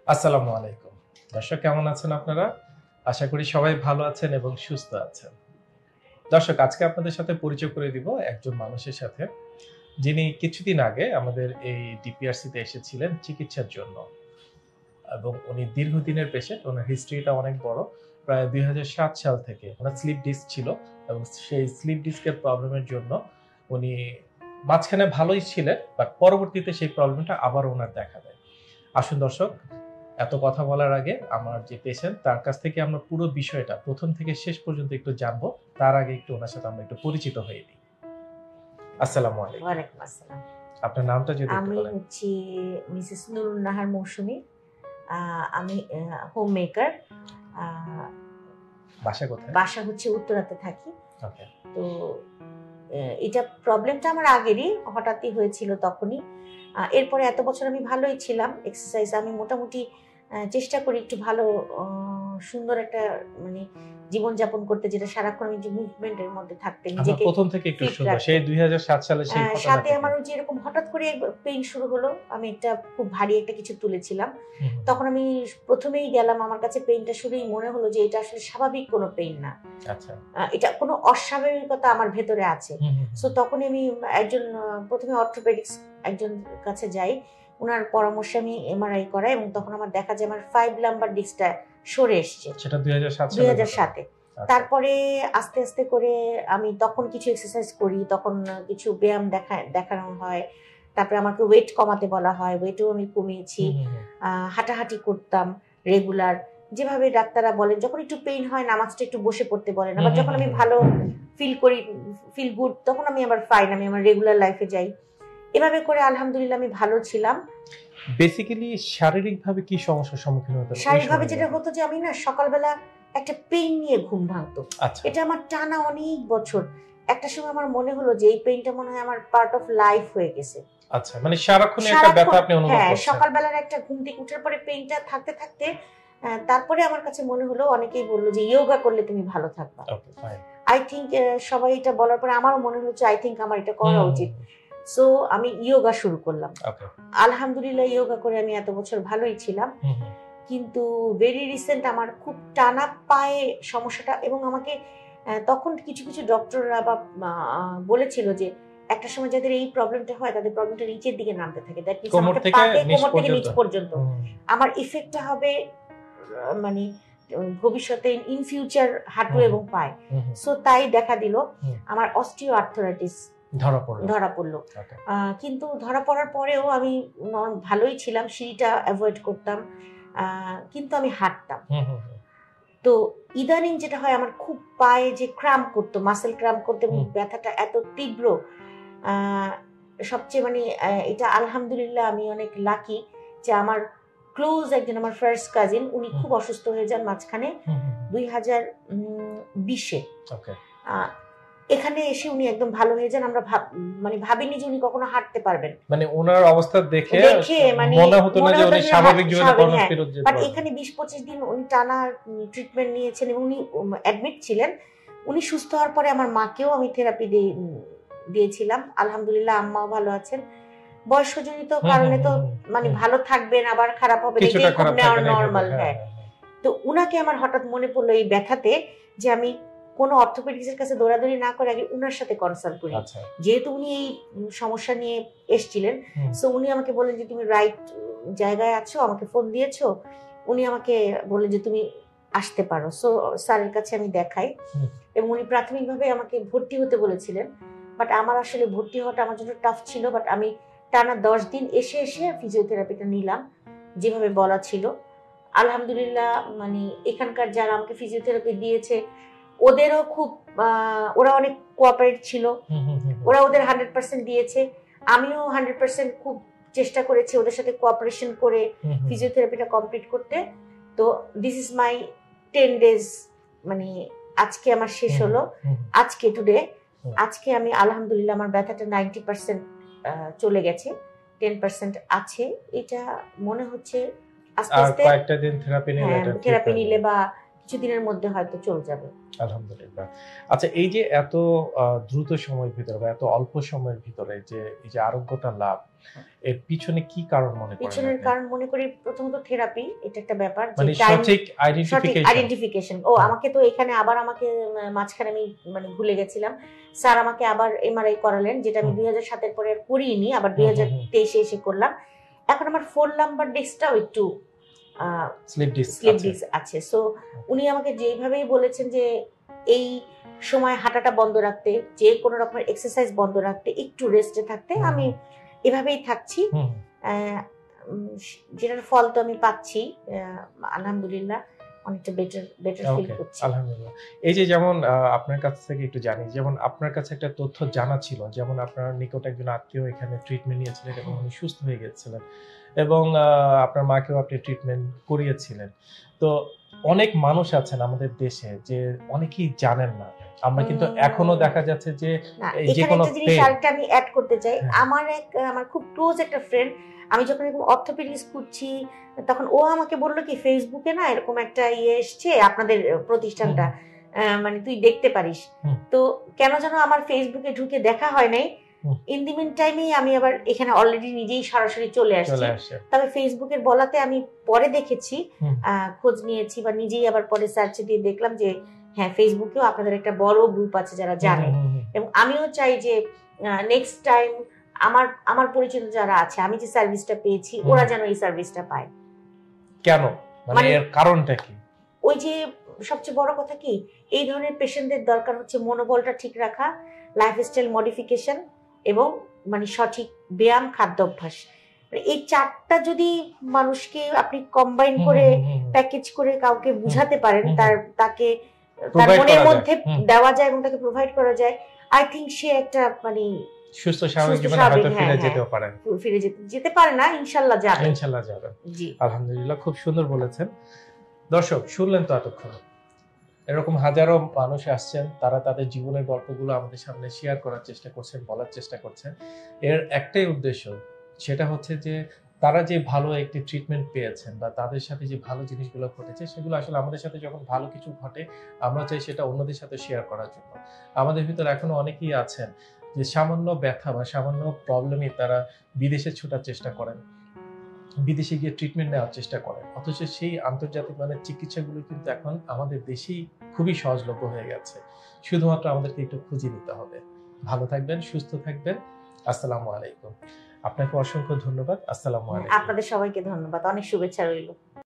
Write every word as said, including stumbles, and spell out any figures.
আসসালামু আলাইকুম। দর্শক কেমন আছেন আপনারা? আশা করি সবাই ভালো আছেন এবং সুস্থ আছেন। দর্শক আজকে আপনাদের সাথে পরিচয় করে দিব একজন মানুষের সাথে, যিনি কিছুদিন আগে আমাদের এই ডিপিআরসিতে এসেছিলেন চিকিৎসার জন্য। এবং উনি দীর্ঘদিনের পেশেন্ট, ওনার হিস্ট্রিটা অনেক বড়। প্রায় দুই হাজার সাত সাল থেকে ওনার স্লিপ ডিস্ক ছিল এবং সেই স্লিপ ডিস্কের প্রবলেমের জন্য উনি মাঝখানে ভালোই ছিলেন, বাট পরবর্তীতে সেই প্রবলেমটা আবার ওনার দেখা দেয়। আসুন দর্শক, এত কথা বলার আগে আমার যে পেশেন্ট তার কাছ থেকে আমরা পুরো বিষয়টা প্রথম থেকে শেষ পর্যন্ত একটু জানবো। তার আগে একটু ওনার সাথে আমরা একটু পরিচিত হয়ে নিই। আসসালামু আলাইকুম। ওয়ালাইকুম আসসালাম। আপনার নামটা যদি একটু আমি বলেন। হচ্ছি মিসেস নুরুন নাহার মৌসুমী। আমি হোম মেকার। বাসা কোথায়? বাসা হচ্ছে উত্তরাতে থাকি। ওকে। তো এটা প্রবলেমটা আমার আগেরই, হঠাৎই হয়েছিল তখনই। এরপরে এত বছর আমি ভালোই ছিলাম। এক্সারসাইজ আমি মোটামুটি চেষ্টা করি একটু ভালো সুন্দর একটা মানে জীবনযাপন করতে, যেটা সারাক্ষণ আমি যে মুভমেন্টের মধ্যে থাকতে নিজেকে প্রথম থেকে একটু সুন্দর। সেই দুই হাজার সাত সালে সেই ঘটনা সাথে আমার ওই যে এরকম হঠাৎ করে পেইন শুরু হলো। আমি একটা খুব ভারী একটা কিছু তুলেছিলাম, তখন আমি প্রথমেই গেলাম, আমার কাছে পেইনটা শুনেই মনে হলো যে এটা আসলে স্বাভাবিক কোনো পেইন না, আচ্ছা এটা কোনো অস্বাভাবিকতা আমার ভেতরে আছে। সো তখন আমি একজন প্রথমে অর্থোপেডিক্স একজন কাছে যাই, ওনার পরামর্শে আমি এমআরআই করাই এবং তখন আমার দেখা যায় আমার ফাইভ লাম্বার ডিস্কটা সরে এসছে, সেটা দুই হাজার সাতে। তারপরে আস্তে আস্তে করে আমি তখন কিছু এক্সারসাইজ করি, তখন কিছু ব্যায়াম দেখা দেখানো হয়, তারপরে আমাকে ওয়েট কমাতে বলা হয়, ওয়েটও আমি কমিয়েছি, হাঁটাহাঁটি করতাম রেগুলার, যেভাবে ডাক্তাররা বলেন। যখন একটু পেইন হয় নামাজটা একটু বসে পড়তে বলেন, আবার যখন আমি ভালো ফিল করি, ফিল গুড, তখন আমি আবার ফাইন, আমি আমার রেগুলার লাইফে যাই। এভাবে করে আলহামদুলিল্লাহ আমি ভালো ছিলাম। বেসিক্যালি শারীরিকভাবে কি সমস্যার সম্মুখীন হতে? শারীরিকভাবে যেটা হতো যে আমি না সকালবেলা একটা পেইন নিয়ে ঘুম ভাঙতো। এটা আমার টানা অনেক বছর। একটা সময় আমার মনে হলো যে এই পেইনটা মনে হয় আমার পার্ট অফ লাইফ হয়ে গেছে। আচ্ছা, মানে সারাক্ষণ একটা ব্যথা আপনি অনুভব করছেন? হ্যাঁ, সকালবেলার একটা ঘুম থেকে উঠার পরে পেইনটা থাকতে থাকতে তারপরে আমার কাছে মনে হলো, অনেকেই বললো যে ইয়োগা করলে তুমি ভালো থাকবা। আই থিঙ্ক সবাই এটা বলার পরে আমারও মনে হলো যে আই থিঙ্ক আমার এটা করা উচিত। সো আমি ইয়োগা শুরু করলাম। আলহামদুলিল্লাহ ইয়োগা করে আমি এত বছর ভালোই ছিলাম, কিন্তু ভেরি রিসেন্ট আমার খুব টানা পায়ে সমস্যাটা, এবং আমাকে তখন কিছু কিছু ডক্টররা বা বলেছিল যে একটা সময় যাদের এই প্রবলেমটা হয় তাদের প্রবলেমটা নিচের দিকে নামতে থাকে, দ্যাট মিন্স আমাকে পা থেকে কোমর থেকে নিচ পর্যন্ত আমার ইফেক্টটা হবে মানে ভবিষ্যতে ইন ফিউচার হাঁটু এবং পায়ে। সো তাই দেখা দিল আমার অস্টিও আর্থ্রাইটিস ধরা পড়লো ধরা পড়লো কিন্তু ধরা পড়ার পরেও আমি ভালোই ছিলাম, সিঁড়িটা অ্যাভয়েড করতাম, কিন্তু আমি হাঁটতাম। তো ইদানিং যেটা হয়, আমার খুব পায়ে যে ক্রাম্প করতো, মাসেল ক্রাম্প করতো এবং ব্যথাটা এত তীব্র, সবচেয়ে মানে এটা আলহামদুলিল্লাহ আমি অনেক লাকি যে আমার ক্লোজ একজন আমার ফার্স্ট কাজিন, উনি খুব অসুস্থ হয়ে যান মাঝখানে দুই হাজার বিশে। এখানে এসে উনি একদম ভালো হয়ে যান। আমরা মানে ভাবিনি যে উনি কখনো হাঁটতে পারবেন, মানে ওনার অবস্থা দেখে দেখে মানে মনে হতো না যে উনি স্বাভাবিক জীবনে কর্মফেরত যেতে পারবেন। বাট এখানে বিশ পঁচিশ দিন উনি টানা ট্রিটমেন্ট নিয়েছেন এবং উনি অ্যাডমিট ছিলেন। উনি সুস্থ হওয়ার পরে আমার মাকেও আমি থেরাপি দিয়েছিলাম, আলহামদুলিল্লাহ আম্মাও ভালো আছেন। বয়সজনিত কারণে তো মানে ভালো থাকবেন আবার খারাপ হবে, এটাই খুব নরমাল। হ্যাঁ, তো উনাকে আমার হঠাৎ মনে পড়লো এই ব্যথাতে যে আমি কোনো অর্থোপেডিক্সের কাছে দৌড়াদৌড়ি না করে আগে উনার সাথে কনসাল্ট করি, যেহেতু উনি এই সমস্যা নিয়ে এসেছিলেন। সো উনি আমাকে বললেন যে তুমি রাইট জায়গায় আছো, আমাকে ফোন দিয়েছো। উনি আমাকে বললেন যে তুমি আসতে পারো। সো স্যারের কাছে আমি দেখাই এবং উনি প্রাথমিকভাবে আমাকে ভর্তি হতে বলেছিলেন, বাট আমার আসলে ভর্তি হওয়াটা আমার জন্য টাফ ছিল। বাট আমি টানা দশ দিন এসে এসে ফিজিওথেরাপিটা নিলাম যেভাবে বলা ছিল। আলহামদুলিল্লাহ মানে এখানকার যারা আমাকে ফিজিওথেরাপি দিয়েছে ওদেরও খুব ওরা অনেক কোঅপারেট ছিল, ওরা ওদের হান্ড্রেড পার্সেন্ট দিয়েছে, আমিও হান্ড্রেড পার্সেন্ট খুব চেষ্টা করেছি ওদের সাথে কোঅপারেশন করে ফিজিওথেরাপিটা কমপ্লিট করতে। তো this is my ten days, মানে আজকে আমার শেষ হলো, আজকে টুডে। আজকে আমি আলহামদুলিল্লাহ আমার ব্যথাটা নাইনটি পার্সেন্ট চলে গেছে, টেন পার্সেন্ট আছে। এটা মনে হচ্ছে আস্তে আস্তে কয়েকটা দিন থেরাপি নিলে থেরাপি নিলে বা কিছুদিনের মধ্যে হয়তো চলে যাবে। আলহামদুলিল্লাহ। আচ্ছা, এই যে এত আহ, দ্রুত সময়ের ভিতরে বা এত অল্প সময়ের ভিতরে যে এই যে আরোগ্যতা লাভ, এর পিছনে কি কারণ মনে করেন পিছনের আপনি? কারণ মনে করি প্রথমত থেরাপি, এটা একটা ব্যাপার যে মানে টাইম, সঠিক সঠিক আইডেন্টিফিকেশন। আইডেন্টিফিকেশন। ও হ্যাঁ। আমাকে তো এখানে আবার আমাকে উম, মাঝখানে আমি মানে ভুলে গেছিলাম, স্যার আমাকে আবার এমআরআই করালেন, যেটা আমি হুম। দুই হাজার সাতের পরে আর করিনি, আবার হুম, দুই হুম, হাজার হুম। তেইশে এসে করলাম। এখন আমার ফোন নাম্বার ডিস্কটাও একটু স্লিপ ডিস্ক স্লিপ আছে। ডিস্ক আছে। সো উনি আমাকে যেভাবেই বলেছেন যে এই সময় হাঁটাটা বন্ধ রাখতে, যে কোনো রকমের এক্সারসাইজ বন্ধ রাখতে, একটু রেস্টে থাকতে, হুম, আমি হুম, এভাবেই থাকছি। হুম। আহ, উম, যেটার ফল তো আমি পাচ্ছি, আহ, আলহামদুলিল্লাহ অনেকটা বেটার বেটার ফিল ওকে, করছি। আলহামদুলিল্লাহ। এই যে যেমন আহ, আপনার কাছ থেকে একটু জানি, যেমন আপনার কাছে একটা তথ্য জানা ছিল, যেমন আপনার নিকট একজন আত্মীয় এখানে ট্রিটমেন্ট নিয়েছিলেন এবং উনি সুস্থ হয়ে গেছিলেন, এবং আহ, আপনার মাকেও আপনি ট্রিটমেন্ট করিয়েছিলেন। তো অনেক মানুষ আছেন আমাদের দেশে যে অনেকেই জানেন না। আমরা কিন্তু উম, এখনো দেখা যাচ্ছে যে না, এই যে এখানে কোনো একটা জিনিস পেন। আরেকটা আমি অ্যাড করতে চাই। হ্যাঁ। আমার এক আমার খুব ক্লোজ একটা ফ্রেন্ড, আমি যখন এরকম অর্থোপেডিক্স করছি, তখন ও আমাকে বললো কি, ফেসবুকে না এরকম একটা ইয়ে এসছে আপনাদের প্রতিষ্ঠানটা, আহ, মানে তুই দেখতে পারিস। হুম। তো কেন যেন আমার ফেসবুকে ঢুকে দেখা হয় নাই। হুম। ইন দি মিন টাইমেই আমি আবার এখানে অলরেডি নিজেই সরাসরি চলে আসছি। চলে আসে। তবে ফেসবুকের বলাতে আমি পরে দেখেছি, হুম। আহ, খোঁজ নিয়েছি বা নিজেই আবার পরে সার্চ দিয়ে দেখলাম যে হ্যাঁ, ফেসবুকেও আপনাদের একটা বড় গ্রুপ আছে যারা জানে। হুম, হুম, হুম। এবং আমিও চাই যে নেক্সট টাইম আমার আমার পরিচিত যারা আছে, আমি যে সার্ভিসটা পেয়েছি, হুম। ওরা যেন এই সার্ভিসটা পায়। কেন, মানে মানে- এর কারণটা কি? ওই যে সবচেয়ে বড় কথা কি, এই ধরনের পেশেন্টদের দরকার হচ্ছে মনোবলটা ঠিক রাখা, লাইফস্টাইল মডিফিকেশন এবং মানে সঠিক ব্যায়াম, খাদ্যাভ্যাস। মানে এই চারটা যদি মানুষকে আপনি কম্বাইন হুম, করে হুম, হুম, হুম। প্যাকেজ করে কাউকে বুঝাতে পারেন, হুম, তার তাকে তার Provide মনের করা যায়। মধ্যে হুম। দেওয়া যায় এবং তাকে প্রোভাইড করা যায়, আই থিংক সে একটা মানে সুস্থ স্বাভাবিক সুস্থ জীবনে স্বাভাবিক, হয়তো হ্যাঁ, ফিরে হ্যাঁ, যেতেও পারেন। ফিরে যেতে যেতে পারে না, ইনশাল্লাহ যাবে। ইনশাল্লাহ যাবেন। জি, আলহামদুলিল্লাহ, খুব সুন্দর বলেছেন। দর্শক শুনলেন তো এতক্ষণ, এরকম হাজারো মানুষ আসছেন, তারা তাদের জীবনের গল্পগুলো আমাদের সামনে শেয়ার করার চেষ্টা করছেন, বলার চেষ্টা করছেন। এর একটাই উদ্দেশ্য, সেটা হচ্ছে যে তারা যে ভালো একটি ট্রিটমেন্ট পেয়েছেন বা তাদের সাথে যে ভালো জিনিসগুলো ঘটেছে, সেগুলো আসলে আমাদের সাথে যখন ভালো কিছু ঘটে, আমরা চাই সেটা অন্যদের সাথে শেয়ার করার জন্য। আমাদের ভিতরে এখনো অনেকেই আছেন যে সামান্য ব্যথা বা সামান্য প্রবলেমে তারা বিদেশে ছোটার চেষ্টা করেন, বিদেশে গিয়ে ট্রিটমেন্ট নেওয়ার চেষ্টা করেন, অথচ সেই আন্তর্জাতিক মানের চিকিৎসাগুলো কিন্তু এখন আমাদের দেশেই খুবই সহজলভ্য হয়ে গেছে। শুধুমাত্র আমাদেরকে একটু খুঁজে নিতে হবে। ভালো থাকবেন, সুস্থ থাকবেন। আসসালামু আলাইকুম। আপনাকে অসংখ্য ধন্যবাদ। আসসালামু আলাইকুম। আপনাদের সবাইকে ধন্যবাদ, অনেক শুভেচ্ছা রইল।